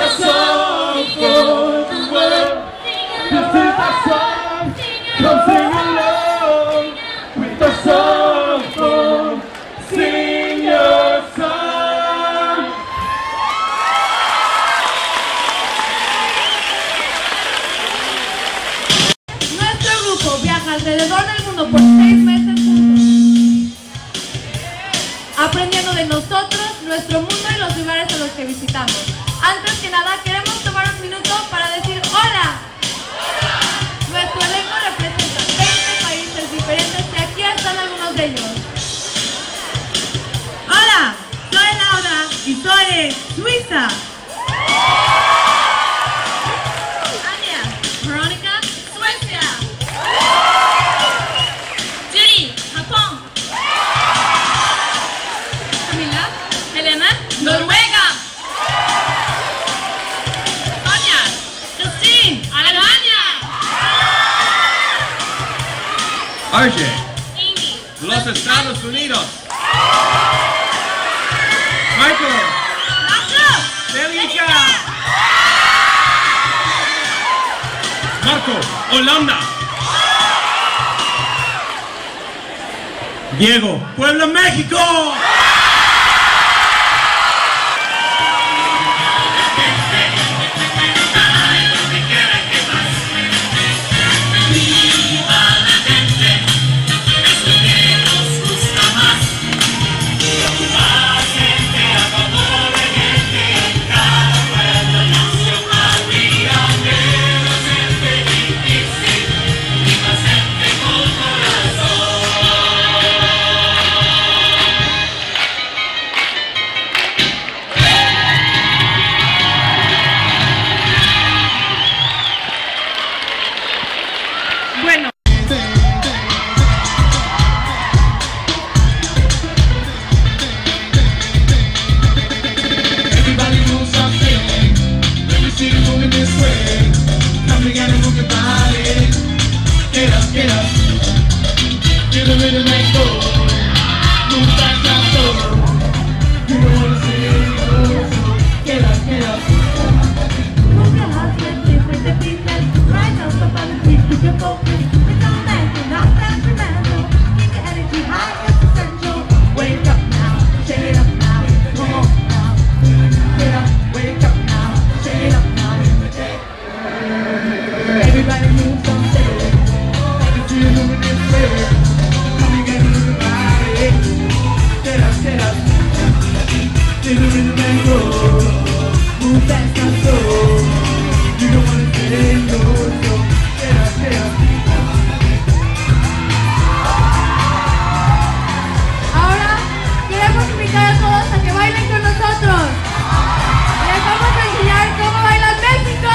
song for the world. This is our song. Come sing along with the song for Sing Your Song. Nuestro grupo viaja alrededor del mundo por 6 meses juntos, aprendiendo de nosotros, nuestro mundo y los lugares a los que visitamos. Antes que nada, queremos tomar un minuto para decir ¡hola! Nuestro elenco representa 20 países diferentes y aquí están algunos de ellos. Hola, soy Laura y soy de Suiza. Ania, Verónica, Suecia. Judy, Japón. Camila, Helena, Noruega. Sonia, Christine, Alemania. RJ, Amy, los Estados Unidos. Michael, Bélgica. Marco, Holanda. Diego, Puebla, México. bueno. Everybody move something. Let me see you moving this way. Come together, move your body. Get up, get up. Get the rhythm and go. Move fast, now slow. You don't wanna see it go. Get up, get up. Move your husband, different the business. Right now, stop and keep your focus. It's all mental, not sentimental. Keep your energy high, it's essential. Wake up now, shake it up now. Come on now. Get up, wake up now. Shake it up now. Everybody move something. Let me see you moving this way. Come together, move your body. Get up, get up. Get the rhythm and go. Move fast, now slow. You don't wanna say no, so get up, get up. Ahora queremos invitar a todos a que bailen con nosotros. Les vamos a enseñar cómo baila México.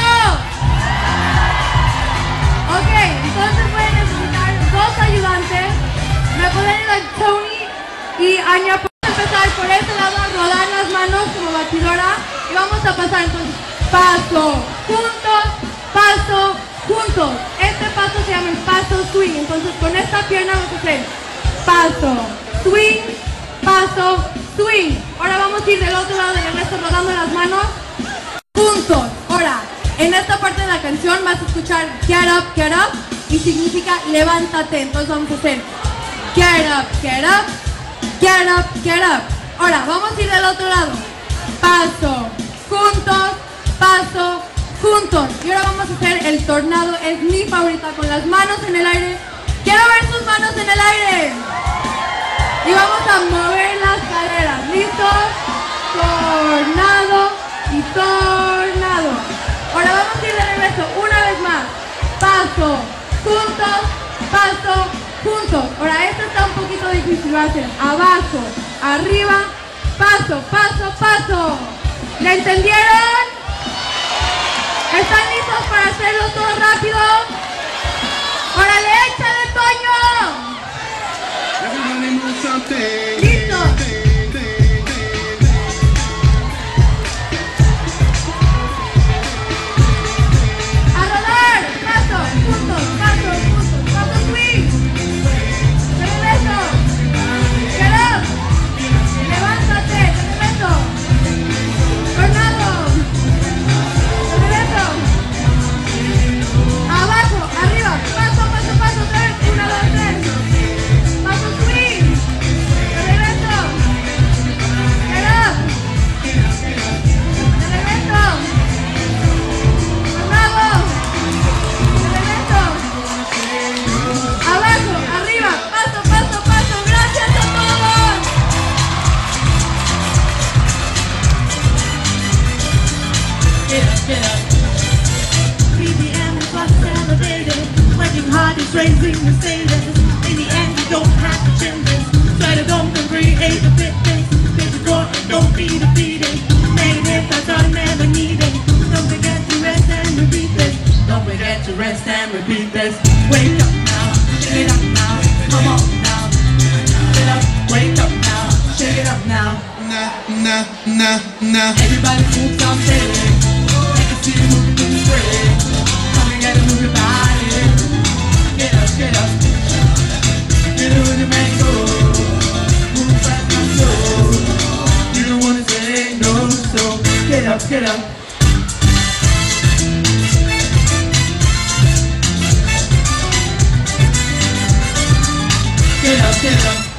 Ok, entonces voy a necesitar 2 ayudantes. Me pueden ayudar Tony y Anya. Vamos a empezar por este lado a rodar las manos como batidora y vamos a pasar entonces paso, juntos, paso, juntos. Este paso se llama el paso swing. Entonces con esta pierna vamos a hacer paso, swing, paso, swing. Ahora vamos a ir del otro lado de regreso rodando las manos juntos. Ahora, en esta parte de la canción vas a escuchar get up y significa levántate. Entonces vamos a hacer get up, get up, get up, get up. Ahora, vamos a ir del otro lado. Paso, juntos, paso, juntos. Y ahora vamos a hacer el tornado. Es mi favorita, con las manos en el aire. Quiero ver sus manos en el aire. Y vamos a mover las caderas. ¿Listos? Tornado y tornado. Ahora vamos a ir de regreso una vez más. Paso, juntos, paso, juntos. Ahora esto está un poquito difícil. Va a ser abajo, arriba, paso, paso, paso. ¿Le entendieron? ¿Están listos para hacerlo todo rápido? ¡Órale, échale, Toño! Everybody move something. ¡Listos! ¡A rodar! ¡Paso! ¡Juntos! ¡Paso! ¡Juntos! ¡Paso swing! ¡De regreso! ¡Get up! ¡Levántate! ¡De regreso! ¡Tornado! say this. In the end, you don't have to change this. Try to don't create the fitness. Take the door and don't be defeated. Negative thoughts are never needed. Don't forget to rest and repeat this. Don't forget to rest and repeat this. Wake up now, shake it up now. Come on now, get up, wake up now, shake it up now. Everybody move something. I can see you moving in the spring. Come and get it, move your body. Get up, get up. Get it with your mango. Move fast and slow. You don't wanna say no, so get up, get up. Get up, get up.